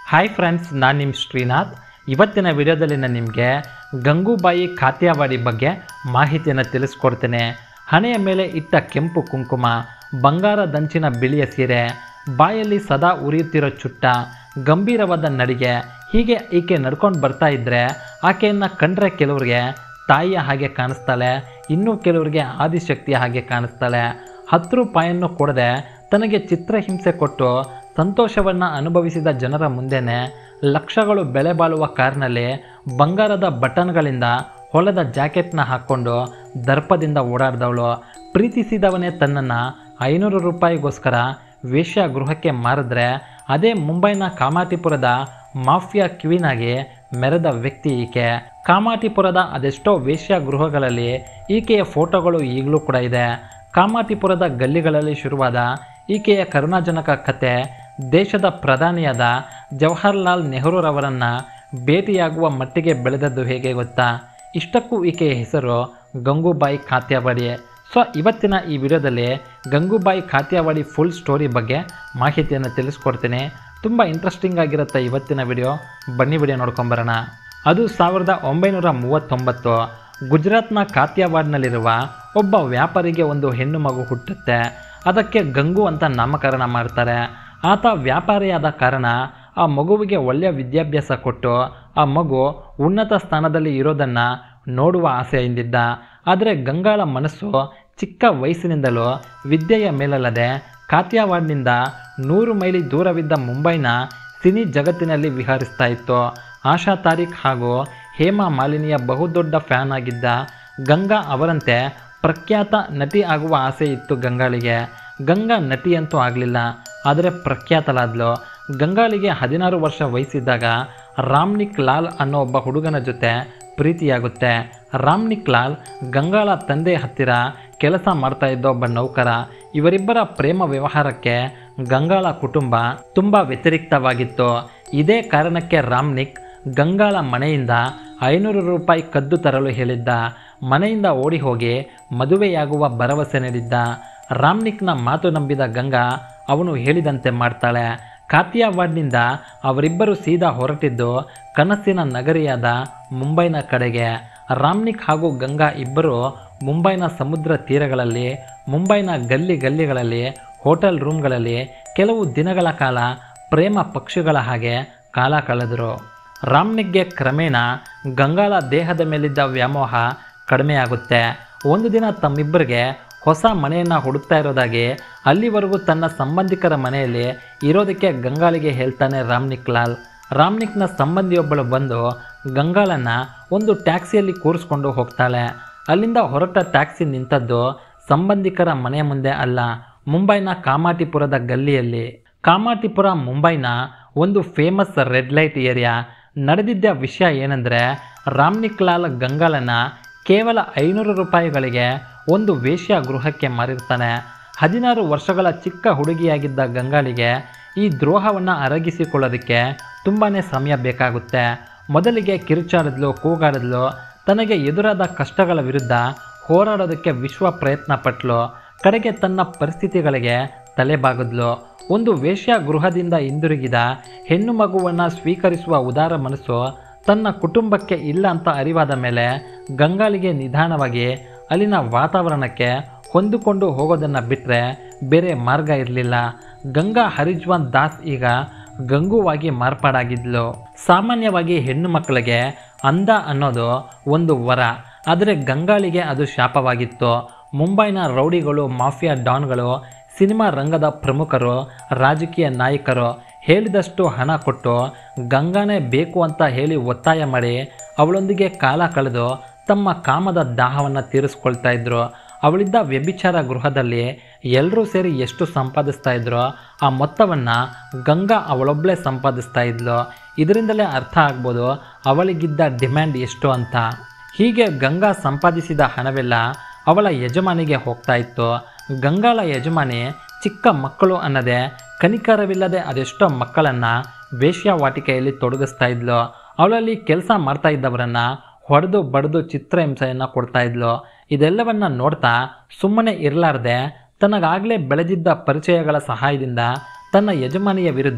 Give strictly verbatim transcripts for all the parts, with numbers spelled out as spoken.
Hi friends, ನಾನು ನಿಮ್ಮ ಶ್ರೀನಾಥ್. ಇವತ್ತಿನ ವಿಡಿಯೋದಲ್ಲಿ ನಾನು ನಿಮಗೆ ಗಂಗೂಬಾಯಿ ಕಾತ್ಯಾವಾಡಿ ಬಗ್ಗೆ ಮಾಹಿತಿಯನ್ನು ತಿಳಿಸ್ಕೊಡ್ತೇನೆ. ಹಣೆಯ ಮೇಲೆ ಇಟ್ಟ ಕೆಂಪು ಕುಂಕುಮ, ಬಂಗಾರದಂಚಿನ ಬಿಳಿಯ ಸೀರೆ, ಬಾಯಲ್ಲಿ ಸದಾ ಉರಿಯುತ್ತಿರೋ ಚುಟ್ಟ, ಗಂಭೀರವಾದ ನಡಿಗೆ, ಹೀಗೆ ಈಕೆ ನಡ್ಕೊಂಡು ಬರ್ತಾ ಇದ್ದರೆ ಆಕೆಯನ್ನು ಕಂಡ್ರೆ ಕೆಲವರಿಗೆ ತಾಯಿಯ ಹಾಗೆ ಕಾಣಿಸ್ತಾಳೆ, ಇನ್ನೂ ಕೆಲವರಿಗೆ ಆದಿಶಕ್ತಿಯ ಹಾಗೆ ಕಾಣಿಸ್ತಾಳೆ. ಹತ್ತು ರೂಪಾಯಿಯನ್ನು ಕೊಡದೆ ತನಗೆ ಚಿತ್ರಹಿಂಸೆ ಕೊಟ್ಟು ಸಂತೋಷವನ್ನು ಅನುಭವಿಸಿದ ಜನರ ಮುಂದೆನೇ ಲಕ್ಷಗಳು ಬೆಲೆ ಬಾಳುವ ಕಾರ್ನಲ್ಲಿ ಬಂಗಾರದ ಬಟನ್ಗಳಿಂದ ಹೊಲದ ಜಾಕೆಟ್ನ ಹಾಕ್ಕೊಂಡು ದರ್ಪದಿಂದ ಓಡಾಡಿದವಳು. ಪ್ರೀತಿಸಿದವನೇ ತನ್ನನ್ನು ಐನೂರು ರೂಪಾಯಿಗೋಸ್ಕರ ವೇಶ್ಯಾಗೃಹಕ್ಕೆ ಮಾರಿದ್ರೆ ಅದೇ ಮುಂಬೈನ ಕಾಮಾಟಿಪುರದ ಮಾಫಿಯಾ ಕ್ವೀನಾಗಿ ಮೆರೆದ ವ್ಯಕ್ತಿ ಈಕೆ. ಕಾಮಾಟಿಪುರದ ಅದೆಷ್ಟೋ ವೇಶ್ಯಾಗೃಹಗಳಲ್ಲಿ ಈಕೆಯ ಫೋಟೋಗಳು ಈಗಲೂ ಕೂಡ ಇದೆ. ಕಾಮಾಟಿಪುರದ ಗಲ್ಲಿಗಳಲ್ಲಿ ಶುರುವಾದ ಈಕೆಯ ಕರುಣಾಜನಕ ಕತೆ ದೇಶದ ಪ್ರಧಾನಿಯಾದ ಜವಾಹರ್ಲಾಲ್ ನೆಹರೂರವರನ್ನು ಭೇಟಿಯಾಗುವ ಮಟ್ಟಿಗೆ ಬೆಳೆದದ್ದು ಹೇಗೆ ಗೊತ್ತಾ? ಇಷ್ಟಕ್ಕೂ ಈಕೆಯ ಹೆಸರು ಗಂಗೂಬಾಯಿ ಕಾತ್ಯಾವಾಡಿ. ಸೊ ಇವತ್ತಿನ ಈ ವಿಡಿಯೋದಲ್ಲಿ ಗಂಗೂಬಾಯಿ ಕಾತ್ಯಾವಾಡಿ ಫುಲ್ ಸ್ಟೋರಿ ಬಗ್ಗೆ ಮಾಹಿತಿಯನ್ನು ತಿಳಿಸ್ಕೊಡ್ತೀನಿ. ತುಂಬ ಇಂಟ್ರೆಸ್ಟಿಂಗ್ ಆಗಿರುತ್ತೆ ಇವತ್ತಿನ ವಿಡಿಯೋ. ಬನ್ನಿ ವಿಡಿಯೋ ನೋಡ್ಕೊಂಬರೋಣ. ಅದು ಸಾವಿರದ ಒಂಬೈನೂರ ಮೂವತ್ತೊಂಬತ್ತು ಗುಜರಾತ್ನ ಕಾತ್ಯಾವಾಡ್ನಲ್ಲಿರುವ ಒಬ್ಬ ವ್ಯಾಪಾರಿಗೆ ಒಂದು ಹೆಣ್ಣು ಮಗು ಹುಟ್ಟುತ್ತೆ. ಅದಕ್ಕೆ ಗಂಗು ಅಂತ ನಾಮಕರಣ ಮಾಡ್ತಾರೆ. ಆತ ವ್ಯಾಪಾರಿಯಾದ ಕಾರಣ ಆ ಮಗುವಿಗೆ ಒಳ್ಳೆಯ ವಿದ್ಯಾಭ್ಯಾಸ ಕೊಟ್ಟು ಆ ಮಗು ಉನ್ನತ ಸ್ಥಾನದಲ್ಲಿ ಇರೋದನ್ನು ನೋಡುವ ಆಸೆಯಿಂದಿದ್ದ. ಆದರೆ ಗಂಗಾಳ ಮನಸ್ಸು ಚಿಕ್ಕ ವಯಸ್ಸಿನಿಂದಲೂ ವಿದ್ಯೆಯ ಮೇಲಲ್ಲದೆ ಕಾತ್ಯಾವಾಡ್ನಿಂದ ನೂರು ಮೈಲಿ ದೂರವಿದ್ದ ಮುಂಬೈನ ಸಿನಿ ಜಗತ್ತಿನಲ್ಲಿ ವಿಹರಿಸ್ತಾ ಇತ್ತು. ಆಶಾ ತಾರೀಖ್ ಹಾಗೂ ಹೇಮಾ ಮಾಲಿನಿಯ ಬಹುದೊಡ್ಡ ಫ್ಯಾನ್ ಆಗಿದ್ದ ಗಂಗಾ ಅವರಂತೆ ಪ್ರಖ್ಯಾತ ನಟಿ ಆಗುವ ಆಸೆ ಇತ್ತು ಗಂಗಾಳಿಗೆ. ಗಂಗಾ ನಟಿಯಂತೂ ಆಗಲಿಲ್ಲ, ಆದರೆ ಪ್ರಖ್ಯಾತಲಾದ್ಲು. ಗಂಗಾಳಿಗೆ ಹದಿನಾರು ವರ್ಷ ವಯಸ್ಸಿದ್ದಾಗ ರಾಮ್ನಿಕ್ ಲಾಲ್ ಅನ್ನೋ ಒಬ್ಬ ಹುಡುಗನ ಜೊತೆ ಪ್ರೀತಿಯಾಗುತ್ತೆ. ರಾಮ್ನಿಕ್ ಲಾಲ್ ಗಂಗಾಳ ತಂದೆ ಹತ್ತಿರ ಕೆಲಸ ಮಾಡ್ತಾ ಇದ್ದ ಒಬ್ಬ ನೌಕರ. ಇವರಿಬ್ಬರ ಪ್ರೇಮ ವ್ಯವಹಾರಕ್ಕೆ ಗಂಗಾಳ ಕುಟುಂಬ ತುಂಬ ವ್ಯತಿರಿಕ್ತವಾಗಿತ್ತು. ಇದೇ ಕಾರಣಕ್ಕೆ ರಾಮ್ನಿಕ್ ಗಂಗಾಳ ಮನೆಯಿಂದ ಐನೂರು ರೂಪಾಯಿ ಕದ್ದು ತರಲು ಹೇಳಿದ್ದ. ಮನೆಯಿಂದ ಓಡಿ ಹೋಗಿ ಮದುವೆಯಾಗುವ ಭರವಸೆ ನೀಡಿದ್ದ. ರಾಮ್ನಿಕ್ನ ಮಾತು ನಂಬಿದ ಗಂಗಾ ಅವನು ಹೇಳಿದಂತೆ ಮಾಡ್ತಾಳೆ. ಕಾತ್ಯಾವಾಡ್ನಿಂದ ಅವರಿಬ್ಬರು ಸೀದಾ ಹೊರಟಿದ್ದು ಕನಸಿನ ನಗರಿಯಾದ ಮುಂಬೈನ ಕಡೆಗೆ. ರಾಮ್ನಿಕ್ ಹಾಗೂ ಗಂಗಾ ಇಬ್ಬರು ಮುಂಬೈನ ಸಮುದ್ರ ತೀರಗಳಲ್ಲಿ, ಮುಂಬೈನ ಗಲ್ಲಿ ಗಲ್ಲಿಗಳಲ್ಲಿ, ಹೋಟೆಲ್ ರೂಮ್ಗಳಲ್ಲಿ ಕೆಲವು ದಿನಗಳ ಕಾಲ ಪ್ರೇಮ ಪಕ್ಷಿಗಳ ಹಾಗೆ ಕಾಲ ಕಳೆದರು. ರಾಮ್ನಿಕ್ಗೆ ಕ್ರಮೇಣ ಗಂಗಾಳ ದೇಹದ ಮೇಲಿದ್ದ ವ್ಯಾಮೋಹ ಕಡಿಮೆಯಾಗುತ್ತೆ. ಒಂದು ದಿನ ತಮ್ಮಿಬ್ಬರಿಗೆ ಹೊಸ ಮನೆಯನ್ನು ಹುಡುಕ್ತಾ ಇರೋದಾಗಿ ಅಲ್ಲಿವರೆಗೂ ತನ್ನ ಸಂಬಂಧಿಕರ ಮನೆಯಲ್ಲಿ ಇರೋದಕ್ಕೆ ಗಂಗಾಳಿಗೆ ಹೇಳ್ತಾನೆ ರಾಮ್ನಿಕ್ ಲಾಲ್. ರಾಮ್ನಿಕ್ನ ಸಂಬಂಧಿಯೊಬ್ಬಳು ಬಂದು ಗಂಗಾಳನ್ನು ಒಂದು ಟ್ಯಾಕ್ಸಿಯಲ್ಲಿ ಕೂರಿಸ್ಕೊಂಡು ಹೋಗ್ತಾಳೆ. ಅಲ್ಲಿಂದ ಹೊರಟ ಟ್ಯಾಕ್ಸಿ ನಿಂತದ್ದು ಸಂಬಂಧಿಕರ ಮನೆಯ ಮುಂದೆ ಅಲ್ಲ, ಮುಂಬೈನ ಕಾಮಾಟಿಪುರದ ಗಲ್ಲಿಯಲ್ಲಿ. ಕಾಮಾಟಿಪುರ ಮುಂಬೈನ ಒಂದು ಫೇಮಸ್ ರೆಡ್ ಲೈಟ್ ಏರಿಯಾ. ನಡೆದಿದ್ದ ವಿಷಯ ಏನೆಂದರೆ, ರಾಮ್ನಿಕ್ ಲಾಲ್ ಗಂಗಾಳನ್ನು ಕೇವಲ ಐನೂರು ರೂಪಾಯಿಗಳಿಗೆ ಒಂದು ವೇಶ್ಯಾಗೃಹಕ್ಕೆ ಮಾರಿರ್ತಾನೆ. ಹದಿನಾರು ವರ್ಷಗಳ ಚಿಕ್ಕ ಹುಡುಗಿಯಾಗಿದ್ದ ಗಂಗಾಳಿಗೆ ಈ ದ್ರೋಹವನ್ನು ಅರಗಿಸಿಕೊಳ್ಳೋದಕ್ಕೆ ತುಂಬಾ ಸಮಯ ಬೇಕಾಗುತ್ತೆ. ಮೊದಲಿಗೆ ಕಿರುಚಾಡಿದ್ಲು, ಕೂಗಾಡಿದ್ಲು, ತನಗೆ ಎದುರಾದ ಕಷ್ಟಗಳ ವಿರುದ್ಧ ಹೋರಾಡೋದಕ್ಕೆ ವಿಶ್ವ ಪ್ರಯತ್ನ ಪಟ್ಲು. ಕಡೆಗೆ ತನ್ನ ಪರಿಸ್ಥಿತಿಗಳಿಗೆ ತಲೆಬಾಗಿದ್ಲು. ಒಂದು ವೇಶ್ಯಾಗೃಹದಿಂದ ಹಿಂದಿರುಗಿದ ಹೆಣ್ಣು ಮಗುವನ್ನು ಸ್ವೀಕರಿಸುವ ಉದಾರ ಮನಸ್ಸು ತನ್ನ ಕುಟುಂಬಕ್ಕೆ ಇಲ್ಲ ಅಂತ ಅರಿವಾದ ಮೇಲೆ ಗಂಗಾಳಿಗೆ ನಿಧಾನವಾಗಿ ಅಲ್ಲಿನ ವಾತಾವರಣಕ್ಕೆ ಹೊಂದಿಕೊಂಡು ಹೋಗೋದನ್ನು ಬಿಟ್ಟರೆ ಬೇರೆ ಮಾರ್ಗ ಇರಲಿಲ್ಲ. ಗಂಗಾ ಹರಿಜ್ವಾನ್ ದಾಸ್ ಈಗ ಗಂಗುವಾಗಿ ಮಾರ್ಪಾಡಾಗಿದ್ಲು. ಸಾಮಾನ್ಯವಾಗಿ ಹೆಣ್ಣು ಮಕ್ಕಳಿಗೆ ಅಂದ ಅನ್ನೋದು ಒಂದು ವರ, ಆದರೆ ಗಂಗಾಳಿಗೆ ಅದು ಶಾಪವಾಗಿತ್ತು. ಮುಂಬೈನ ರೌಡಿಗಳು, ಮಾಫಿಯಾ ಡಾನ್ಗಳು, ಸಿನಿಮಾ ರಂಗದ ಪ್ರಮುಖರು, ರಾಜಕೀಯ ನಾಯಕರು ಹೇಳಿದಷ್ಟು ಹಣ ಕೊಟ್ಟು ಗಂಗಾನೇ ಬೇಕು ಅಂತ ಹೇಳಿ ಒತ್ತಾಯ ಮಾಡಿ ಅವಳೊಂದಿಗೆ ಕಾಲ ಕಳೆದು ತಮ್ಮ ಕಾಮದ ದಾಹವನ್ನು ತೀರಿಸ್ಕೊಳ್ತಾ ಇದ್ರು. ಅವಳಿದ್ದ ವ್ಯಭಿಚಾರ ಗೃಹದಲ್ಲಿ ಎಲ್ಲರೂ ಸೇರಿ ಎಷ್ಟು ಸಂಪಾದಿಸ್ತಾ ಇದ್ರೋ ಆ ಮೊತ್ತವನ್ನು ಗಂಗಾ ಅವಳೊಬ್ಬಳೇ ಸಂಪಾದಿಸ್ತಾ ಇದ್ಲು. ಇದರಿಂದಲೇ ಅರ್ಥ ಆಗ್ಬೋದು ಅವಳಿಗಿದ್ದ ಡಿಮ್ಯಾಂಡ್ ಎಷ್ಟು ಅಂತ. ಹೀಗೆ ಗಂಗಾ ಸಂಪಾದಿಸಿದ ಹಣವೆಲ್ಲ ಅವಳ ಯಜಮಾನಿಗೆ ಹೋಗ್ತಾ ಇತ್ತು. ಗಂಗಾಳ ಯಜಮಾನಿ ಚಿಕ್ಕ ಮಕ್ಕಳು ಅನ್ನದೇ ಕನಿಕರವಿಲ್ಲದೆ ಅದೆಷ್ಟೋ ಮಕ್ಕಳನ್ನು ವೇಶ್ಯಾವಾಟಿಕೆಯಲ್ಲಿ ತೊಡಗಿಸ್ತಾ ಇದ್ಲು. ಅವಳಲ್ಲಿ ಕೆಲಸ ಮಾಡ್ತಾ ಇದ್ದವರನ್ನು ಹೊಡೆದು ಬಡಿದು ಚಿತ್ರಹಿಂಸೆಯನ್ನು ಕೊಡ್ತಾ ಇದ್ಲು. ಇದೆಲ್ಲವನ್ನು ನೋಡ್ತಾ ಸುಮ್ಮನೆ ಇರಲಾರ್ದೆ ತನಗಾಗಲೇ ಬೆಳೆದಿದ್ದ ಪರಿಚಯಗಳ ಸಹಾಯದಿಂದ ತನ್ನ ಯಜಮಾನಿಯ ವಿರುದ್ಧ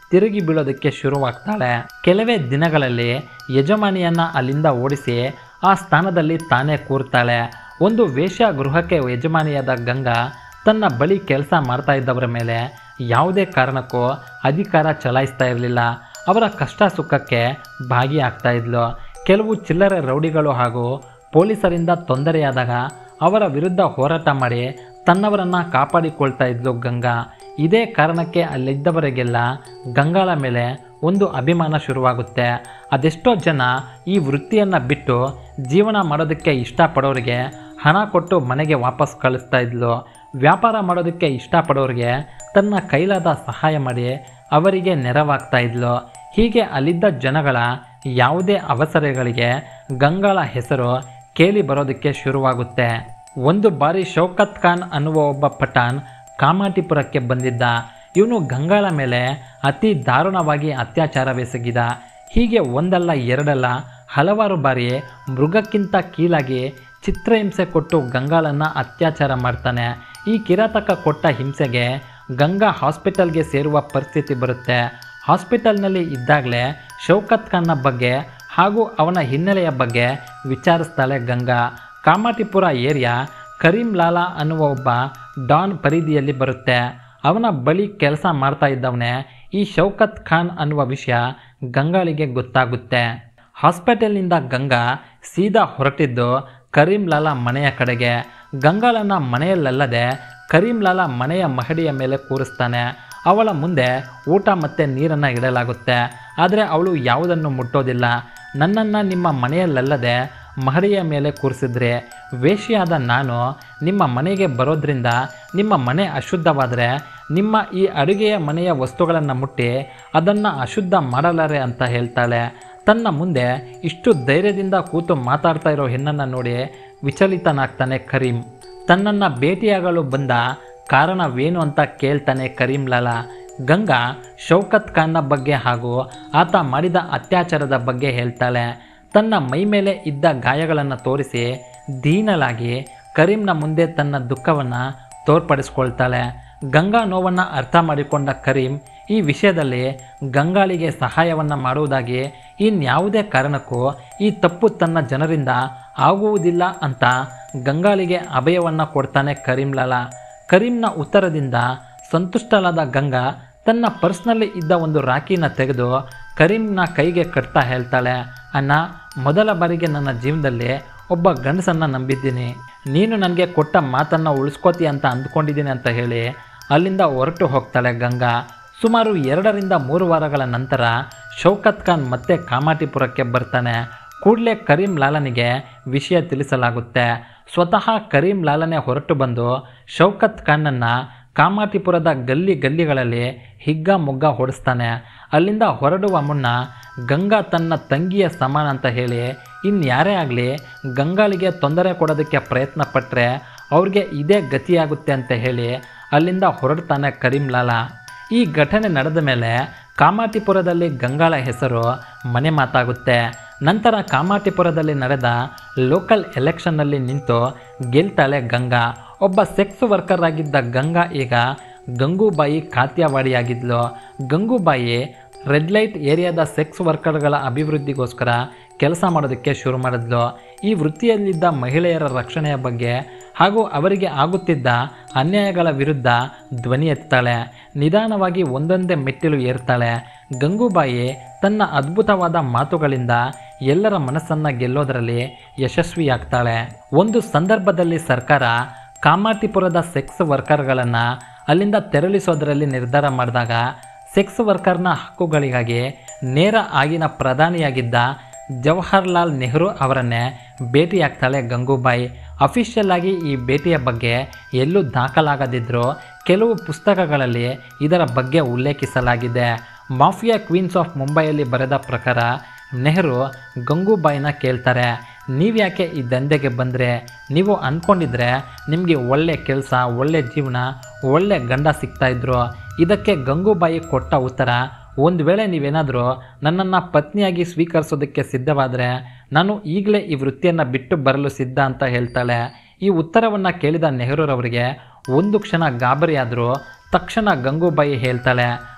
ತಿರುಗಿ ಬೀಳೋದಕ್ಕೆ ಶುರುವಾಗ್ತಾಳೆ. ಕೆಲವೇ ದಿನಗಳಲ್ಲಿ ಯಜಮಾನಿಯನ್ನ ಅಲ್ಲಿಂದ ಓಡಿಸಿ ಆ ಸ್ಥಾನದಲ್ಲಿ ತಾನೇ ಕೂರ್ತಾಳೆ. ಒಂದು ವೇಶ್ಯ ಗೃಹಕ್ಕೆ ಯಜಮಾನಿಯಾದ ಗಂಗಾ ತನ್ನ ಬಳಿ ಕೆಲಸ ಮಾಡ್ತಾ ಇದ್ದವರ ಮೇಲೆ ಯಾವುದೇ ಕಾರಣಕ್ಕೂ ಅಧಿಕಾರ ಚಲಾಯಿಸ್ತಾ ಇರಲಿಲ್ಲ. ಅವರ ಕಷ್ಟ ಸುಖಕ್ಕೆ ಭಾಗಿಯಾಗ್ತಾ ಇದ್ಲು. ಕೆಲವು ಚಿಲ್ಲರೆ ರೌಡಿಗಳು ಹಾಗೂ ಪೊಲೀಸರಿಂದ ತೊಂದರೆಯಾದಾಗ ಅವರ ವಿರುದ್ಧ ಹೋರಾಟ ಮಾಡಿ ತನ್ನವರನ್ನು ಕಾಪಾಡಿಕೊಳ್ತಾ ಇದ್ಲು ಗಂಗಾ. ಇದೇ ಕಾರಣಕ್ಕೆ ಅಲ್ಲಿದ್ದವರಿಗೆಲ್ಲ ಗಂಗಾಳ ಮೇಲೆ ಒಂದು ಅಭಿಮಾನ ಶುರುವಾಗುತ್ತೆ. ಅದೆಷ್ಟೋ ಜನ ಈ ವೃತ್ತಿಯನ್ನು ಬಿಟ್ಟು ಜೀವನ ಮಾಡೋದಕ್ಕೆ ಇಷ್ಟಪಡೋರಿಗೆ ಹಣ ಕೊಟ್ಟು ಮನೆಗೆ ವಾಪಸ್ ಕಳಿಸ್ತಾ ಇದ್ಲು. ವ್ಯಾಪಾರ ಮಾಡೋದಕ್ಕೆ ಇಷ್ಟಪಡೋರಿಗೆ ತನ್ನ ಕೈಲಾದ ಸಹಾಯ ಮಾಡಿ ಅವರಿಗೆ ನೆರವಾಗ್ತಾ ಇದ್ಲು. ಹೀಗೆ ಅಲ್ಲಿದ್ದ ಜನಗಳ ಯಾವುದೇ ಅವಸರಗಳಿಗೆ ಗಂಗಾಳ ಹೆಸರು ಕೇಳಿ ಬರೋದಕ್ಕೆ ಶುರುವಾಗುತ್ತೆ. ಒಂದು ಬಾರಿ ಶೌಕತ್ ಖಾನ್ ಅನ್ನುವ ಒಬ್ಬ ಪಠಾಣ್ ಕಾಮಾಟಿಪುರಕ್ಕೆ ಬಂದಿದ್ದ. ಇವನು ಗಂಗಾಳ ಮೇಲೆ ಅತಿ ದಾರುಣವಾಗಿ ಅತ್ಯಾಚಾರವೆಸಗಿದ. ಹೀಗೆ ಒಂದಲ್ಲ ಎರಡಲ್ಲ ಹಲವಾರು ಬಾರಿ ಮೃಗಕ್ಕಿಂತ ಕೀಳಾಗಿ ಚಿತ್ರಹಿಂಸೆ ಕೊಟ್ಟು ಗಂಗಾಳನ್ನು ಅತ್ಯಾಚಾರ ಮಾಡ್ತಾನೆ. ಈ ಕಿರಾತಕ ಕೊಟ್ಟ ಹಿಂಸೆಗೆ ಗಂಗಾ ಹಾಸ್ಪಿಟಲ್ಗೆ ಸೇರುವ ಪರಿಸ್ಥಿತಿ ಬರುತ್ತೆ. ಹಾಸ್ಪಿಟಲ್ನಲ್ಲಿ ಇದ್ದಾಗಲೇ ಶೌಕತ್ ಖಾನ್ನ ಬಗ್ಗೆ ಹಾಗೂ ಅವನ ಹಿನ್ನೆಲೆಯ ಬಗ್ಗೆ ವಿಚಾರಿಸ್ತಾಳೆ ಗಂಗಾ. ಕಾಮಾಟಿಪುರ ಏರಿಯಾ ಕರೀಂ ಲಾಲಾ ಅನ್ನುವ ಒಬ್ಬ ಡಾನ್ ಪರಿಧಿಯಲ್ಲಿ ಬರುತ್ತೆ. ಅವನ ಬಳಿ ಕೆಲಸ ಮಾಡ್ತಾ ಇದ್ದವನೇ ಈ ಶೌಕತ್ ಖಾನ್ ಅನ್ನುವ ವಿಷಯ ಗಂಗಾಳಿಗೆ ಗೊತ್ತಾಗುತ್ತೆ. ಹಾಸ್ಪಿಟಲ್ನಿಂದ ಗಂಗಾ ಸೀದಾ ಹೊರಟಿದ್ದು ಕರೀಂ ಲಾಲಾ ಮನೆಯ ಕಡೆಗೆ. ಗಂಗಾಳನ್ನು ಮನೆಯಲ್ಲಲ್ಲದೆ ಕರೀಂ ಲಾಲಾ ಮನೆಯ ಮಹಡಿಯ ಮೇಲೆ ಕೂರಿಸ್ತಾನೆ. ಅವಳ ಮುಂದೆ ಊಟ ಮತ್ತು ನೀರನ್ನು ಇಡಲಾಗುತ್ತೆ. ಆದರೆ ಅವಳು ಯಾವುದನ್ನು ಮುಟ್ಟೋದಿಲ್ಲ. ನನ್ನನ್ನು ನಿಮ್ಮ ಮನೆಯಲ್ಲಲ್ಲದೆ ಮಹಡಿಯ ಮೇಲೆ ಕೂರಿಸಿದ್ರೆ ವೇಶ್ಯಾದ ನಾನು ನಿಮ್ಮ ಮನೆಗೆ ಬರೋದ್ರಿಂದ ನಿಮ್ಮ ಮನೆ ಅಶುದ್ಧವಾದರೆ ನಿಮ್ಮ ಈ ಅಡುಗೆಯ ಮನೆಯ ವಸ್ತುಗಳನ್ನು ಮುಟ್ಟಿ ಅದನ್ನು ಅಶುದ್ಧ ಮಾಡಲಾರೆ ಅಂತ ಹೇಳ್ತಾಳೆ. ತನ್ನ ಮುಂದೆ ಇಷ್ಟು ಧೈರ್ಯದಿಂದ ಕೂತು ಮಾತಾಡ್ತಾ ಇರೋ ಹೆಣ್ಣನ್ನು ನೋಡಿ ವಿಚಲಿತನಾಗ್ತಾನೆ ಕರೀಂ. ತನ್ನನ್ನು ಭೇಟಿಯಾಗಲು ಬಂದ ಕಾರಣವೇನು ಅಂತ ಕೇಳ್ತಾನೆ ಕರೀಂ ಲಾಲಾ. ಗಂಗಾ ಶೌಕತ್ ಖಾನ್ನ ಬಗ್ಗೆ ಹಾಗೂ ಆತ ಮಾಡಿದ ಅತ್ಯಾಚಾರದ ಬಗ್ಗೆ ಹೇಳ್ತಾಳೆ. ತನ್ನ ಮೈ ಮೇಲೆ ಇದ್ದ ಗಾಯಗಳನ್ನು ತೋರಿಸಿ ದೀನಲಾಗಿ ಕರೀಂನ ಮುಂದೆ ತನ್ನ ದುಃಖವನ್ನು ತೋರ್ಪಡಿಸ್ಕೊಳ್ತಾಳೆ. ಗಂಗಾ ನೋವನ್ನು ಅರ್ಥ ಮಾಡಿಕೊಂಡ ಕರೀಂ ಈ ವಿಷಯದಲ್ಲಿ ಗಂಗಾಳಿಗೆ ಸಹಾಯವನ್ನು ಮಾಡುವುದಾಗಿ ಇನ್ಯಾವುದೇ ಕಾರಣಕ್ಕೂ ಈ ತಪ್ಪು ತನ್ನ ಜನರಿಂದ ಆಗುವುದಿಲ್ಲ ಅಂತ ಗಂಗಾಳಿಗೆ ಅಭಯವನ್ನು ಕೊಡ್ತಾನೆ ಕರೀಂ ಲಾಲಾ. ಕರೀಂನ ಉತ್ತರದಿಂದ ಸಂತುಷ್ಟಳಾದ ಗಂಗಾ ತನ್ನ ಪರ್ಸ್ನಲ್ಲಿ ಇದ್ದ ಒಂದು ರಾಖಿನ ತೆಗೆದು ಕರೀಂನ ಕೈಗೆ ಕಟ್ತಾ ಹೇಳ್ತಾಳೆ, ಅಣ್ಣ, ಮೊದಲ ಬಾರಿಗೆ ನನ್ನ ಜೀವನದಲ್ಲಿ ಒಬ್ಬ ಗಂಡಸನ್ನು ನಂಬಿದ್ದೀನಿ. ನೀನು ನನಗೆ ಕೊಟ್ಟ ಮಾತನ್ನು ಉಳಿಸ್ಕೋತಿ ಅಂತ ಅಂದ್ಕೊಂಡಿದ್ದೀನಿ ಅಂತ ಹೇಳಿ ಅಲ್ಲಿಂದ ಹೊರಟು ಹೋಗ್ತಾಳೆ ಗಂಗಾ. ಸುಮಾರು ಎರಡರಿಂದ ಮೂರು ವಾರಗಳ ನಂತರ ಶೌಕತ್ ಖಾನ್ ಮತ್ತೆ ಕಾಮಾಟಿಪುರಕ್ಕೆ ಬರ್ತಾನೆ. ಕೂಡಲೇ ಕರೀಂ ಲಾಲನಿಗೆ ವಿಷಯ ತಿಳಿಸಲಾಗುತ್ತೆ. ಸ್ವತಃ ಕರೀಂ ಲಾಲನೇ ಹೊರಟು ಬಂದು ಶೌಕತ್ ಖಾನ್ನನ್ನು ಕಾಮಾಟಿಪುರದ ಗಲ್ಲಿ ಗಲ್ಲಿಗಳಲ್ಲಿ ಹಿಗ್ಗ ಮುಗ್ಗ ಹೊಡಿಸ್ತಾನೆ. ಅಲ್ಲಿಂದ ಹೊರಡುವ ಮುನ್ನ ಗಂಗಾ ತನ್ನ ತಂಗಿಯ ಸಮಾನ ಅಂತ ಹೇಳಿ ಇನ್ಯಾರೇ ಆಗಲಿ ಗಂಗಾಳಿಗೆ ತೊಂದರೆ ಕೊಡೋದಕ್ಕೆ ಪ್ರಯತ್ನ ಪಟ್ಟರೆ ಅವ್ರಿಗೆ ಇದೇ ಗತಿಯಾಗುತ್ತೆ ಅಂತ ಹೇಳಿ ಅಲ್ಲಿಂದ ಹೊರಡ್ತಾನೆ ಕರೀಂ ಲಾಲಾ. ಈ ಘಟನೆ ನಡೆದ ಮೇಲೆ ಕಾಮಾಟಿಪುರದಲ್ಲಿ ಗಂಗಾಳ ಹೆಸರು ಮನೆ ಮಾತಾಗುತ್ತೆ. ನಂತರ ಕಾಮಾಟಿಪುರದಲ್ಲಿ ನಡೆದ ಲೋಕಲ್ ಎಲೆಕ್ಷನ್ನಲ್ಲಿ ನಿಂತು ಗೆಲ್ತಾಳೆ ಗಂಗಾ. ಒಬ್ಬ ಸೆಕ್ಸ್ ವರ್ಕರ್ ಆಗಿದ್ದ ಗಂಗಾ ಈಗ ಗಂಗೂಬಾಯಿ ಕಾತ್ಯಾವಾಡಿಯಾಗಿದ್ಲು. ಗಂಗೂಬಾಯಿ ರೆಡ್ ಲೈಟ್ ಏರಿಯಾದ ಸೆಕ್ಸ್ ವರ್ಕರ್ಗಳ ಅಭಿವೃದ್ಧಿಗೋಸ್ಕರ ಕೆಲಸ ಮಾಡೋದಕ್ಕೆ ಶುರು ಮಾಡಿದ್ಲು. ಈ ವೃತ್ತಿಯಲ್ಲಿದ್ದ ಮಹಿಳೆಯರ ರಕ್ಷಣೆಯ ಬಗ್ಗೆ ಹಾಗೂ ಅವರಿಗೆ ಆಗುತ್ತಿದ್ದ ಅನ್ಯಾಯಗಳ ವಿರುದ್ಧ ಧ್ವನಿ ಎತ್ತಾಳೆ. ನಿಧಾನವಾಗಿ ಒಂದೊಂದೇ ಮೆಟ್ಟಿಲು ಏರ್ತಾಳೆ. ಗಂಗೂಬಾಯಿ ತನ್ನ ಅದ್ಭುತವಾದ ಮಾತುಗಳಿಂದ ಎಲ್ಲರ ಮನಸ್ಸನ್ನು ಗೆಲ್ಲೋದರಲ್ಲಿ ಯಶಸ್ವಿಯಾಗ್ತಾಳೆ. ಒಂದು ಸಂದರ್ಭದಲ್ಲಿ ಸರ್ಕಾರ ಕಾಮಾಟಿಪುರದ ಸೆಕ್ಸ್ ವರ್ಕರ್ಗಳನ್ನು ಅಲ್ಲಿಂದ ತೆರಳಿಸೋದರಲ್ಲಿ ನಿರ್ಧಾರ ಮಾಡಿದಾಗ ಸೆಕ್ಸ್ ವರ್ಕರ್ನ ಹಕ್ಕುಗಳಿಗಾಗಿ ನೇರ ಆಗಿನ ಪ್ರಧಾನಿಯಾಗಿದ್ದ ಜವಾಹರ್ಲಾಲ್ ನೆಹರು ಅವರನ್ನೇ ಭೇಟಿಯಾಗ್ತಾಳೆ ಗಂಗೂಬಾಯಿ. ಅಫಿಷಿಯಲ್ ಆಗಿ ಈ ಭೇಟಿಯ ಬಗ್ಗೆ ಎಲ್ಲೂ ದಾಖಲಾಗದಿದ್ದರೂ ಕೆಲವು ಪುಸ್ತಕಗಳಲ್ಲಿ ಇದರ ಬಗ್ಗೆ ಉಲ್ಲೇಖಿಸಲಾಗಿದೆ. ಮಾಫಿಯಾ ಕ್ವೀನ್ಸ್ ಆಫ್ ಮುಂಬೈಯಲ್ಲಿ ಬರೆದ ಪ್ರಕಾರ ನೆಹರು ಗಂಗೂಬಾಯಿನ ಕೇಳ್ತಾರೆ, ನೀವ್ಯಾಕೆ ಈ ದಂಧೆಗೆ ಬಂದರೆ? ನೀವು ಅಂದ್ಕೊಂಡಿದ್ರೆ ನಿಮಗೆ ಒಳ್ಳೆ ಕೆಲಸ, ಒಳ್ಳೆ ಜೀವನ, ಒಳ್ಳೆ ಗಂಡ ಸಿಗ್ತಾಯಿದ್ರು. ಇದಕ್ಕೆ ಗಂಗೂಬಾಯಿ ಕೊಟ್ಟ ಉತ್ತರ, ಒಂದು ವೇಳೆ ನೀವೇನಾದರೂ ನನ್ನನ್ನು ಪತ್ನಿಯಾಗಿ ಸ್ವೀಕರಿಸೋದಕ್ಕೆ ಸಿದ್ಧವಾದರೆ ನಾನು ಈಗಲೇ ಈ ವೃತ್ತಿಯನ್ನು ಬಿಟ್ಟು ಬರಲು ಸಿದ್ಧ ಅಂತ ಹೇಳ್ತಾಳೆ. ಈ ಉತ್ತರವನ್ನು ಕೇಳಿದ ನೆಹರೂರವರಿಗೆ ಒಂದು ಕ್ಷಣ ಗಾಬರಿಯಾದರೂ ತಕ್ಷಣ ಗಂಗೂಬಾಯಿ ಹೇಳ್ತಾಳೆ,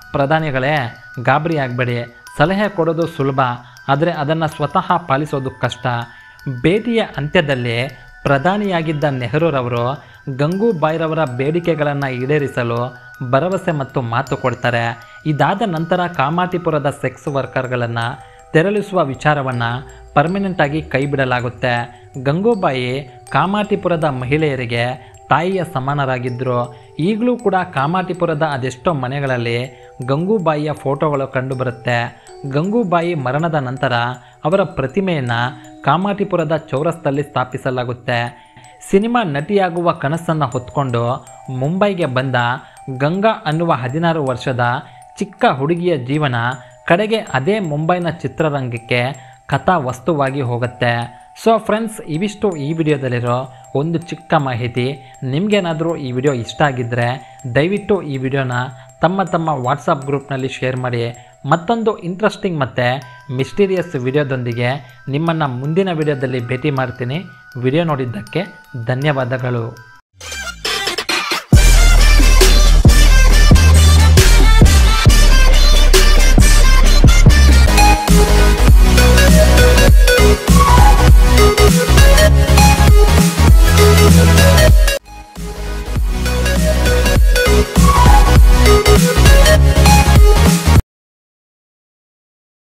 ಪ್ರಧಾನಿಗಳೇ, ಗಾಬರಿ ಆಗಬೇಡಿ. ಸಲಹೆ ಕೊಡೋದು ಸುಲಭ, ಆದರೆ ಅದನ್ನು ಸ್ವತಃ ಪಾಲಿಸೋದು ಕಷ್ಟ. ಭೇಟಿಯ ಅಂತ್ಯದಲ್ಲಿ ಪ್ರಧಾನಿಯಾಗಿದ್ದ ನೆಹರೂರವರು ಗಂಗೂಬಾಯ್ರವರ ಬೇಡಿಕೆಗಳನ್ನು ಈಡೇರಿಸಲು ಭರವಸೆ ಮತ್ತು ಮಾತು ಕೊಡ್ತಾರೆ. ಇದಾದ ನಂತರ ಕಾಮಾಟಿಪುರದ ಸೆಕ್ಸ್ ವರ್ಕರ್ಗಳನ್ನು ತೆರಳಿಸುವ ವಿಚಾರವನ್ನು ಪರ್ಮನೆಂಟಾಗಿ ಕೈ ಬಿಡಲಾಗುತ್ತೆ. ಗಂಗೂಬಾಯಿ ಕಾಮಾಟಿಪುರದ ಮಹಿಳೆಯರಿಗೆ ತಾಯಿಯ ಸಮಾನರಾಗಿದ್ದರು. ಈಗಲೂ ಕೂಡ ಕಾಮಾಟಿಪುರದ ಅದೆಷ್ಟೋ ಮನೆಗಳಲ್ಲಿ ಗಂಗೂಬಾಯಿಯ ಫೋಟೋಗಳು ಕಂಡುಬರುತ್ತೆ. ಗಂಗೂಬಾಯಿ ಮರಣದ ನಂತರ ಅವರ ಪ್ರತಿಮೆಯನ್ನು ಕಾಮಾಟಿಪುರದ ಚೌರಸ್ತಲ್ಲಿ ಸ್ಥಾಪಿಸಲಾಗುತ್ತೆ. ಸಿನಿಮಾ ನಟಿಯಾಗುವ ಕನಸನ್ನು ಹೊತ್ಕೊಂಡು ಮುಂಬೈಗೆ ಬಂದ ಗಂಗಾ ಅನ್ನುವ ಹದಿನಾರು ವರ್ಷದ ಚಿಕ್ಕ ಹುಡುಗಿಯ ಜೀವನ ಕಡೆಗೆ ಅದೇ ಮುಂಬೈನ ಚಿತ್ರರಂಗಕ್ಕೆ ಕಥಾ ವಸ್ತುವಾಗಿ ಹೋಗುತ್ತೆ. ಸೊ ಫ್ರೆಂಡ್ಸ್, ಇವಿಷ್ಟು ಈ ವಿಡಿಯೋದಲ್ಲಿರೋ ಒಂದು ಚಿಕ್ಕ ಮಾಹಿತಿ. ನಿಮಗೇನಾದರೂ ಈ ವಿಡಿಯೋ ಇಷ್ಟ ಆಗಿದ್ದರೆ ದಯವಿಟ್ಟು ಈ ವಿಡಿಯೋನ ತಮ್ಮ ತಮ್ಮ ವಾಟ್ಸಪ್ ಗ್ರೂಪ್ನಲ್ಲಿ ಶೇರ್ ಮಾಡಿ. ಮತ್ತೊಂದು ಇಂಟ್ರೆಸ್ಟಿಂಗ್ ಮತ್ತು ಮಿಸ್ಟೀರಿಯಸ್ ವಿಡಿಯೋದೊಂದಿಗೆ ನಿಮ್ಮನ್ನು ಮುಂದಿನ ವಿಡಿಯೋದಲ್ಲಿ ಭೇಟಿ ಮಾಡ್ತೀನಿ. ವಿಡಿಯೋ ನೋಡಿದ್ದಕ್ಕೆ ಧನ್ಯವಾದಗಳು.